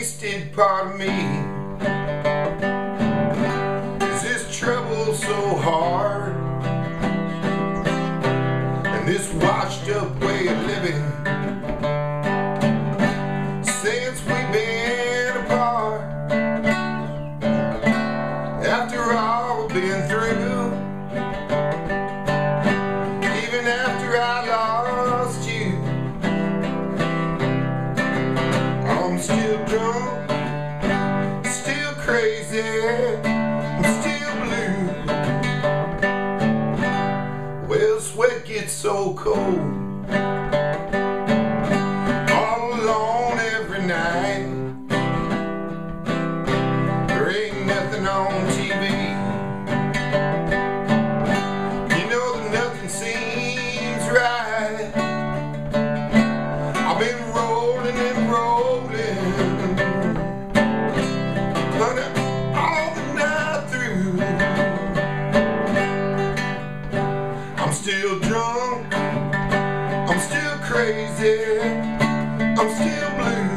wasted part of me. Is this trouble so hard? And this washed up way of living since we've been apart. After all we've been through, even after I lost you, I'm still drunk, still crazy, I'm still blue. Well, sweat gets so cold, all alone every night. There ain't nothing on TV, you know that nothing seems right. I've been rolling and rolling, honey, all the night through. I'm still drunk, I'm still crazy, I'm still blue.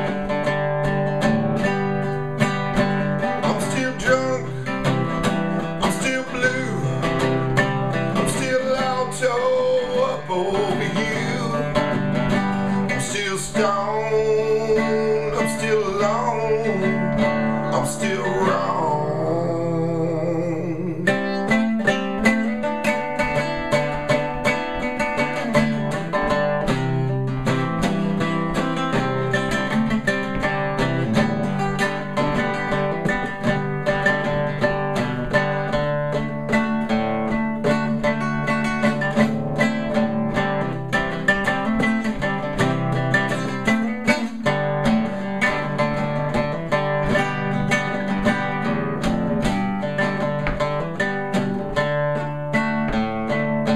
I'm still drunk, I'm still blue, I'm still all tore up over you. I'm still stoned, I'm still alone, I'm still wrong.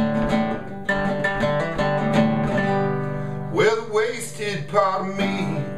Well, the wasted part of me